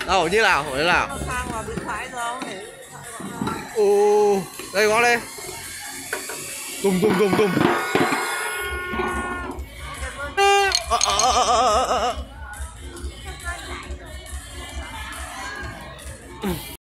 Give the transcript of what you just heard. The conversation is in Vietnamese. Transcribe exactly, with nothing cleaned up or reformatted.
Đâu như nào, như nào? Sang vào bên phải đâu để Ồ, đây ngó đây. Tùng tùng tùng tùng.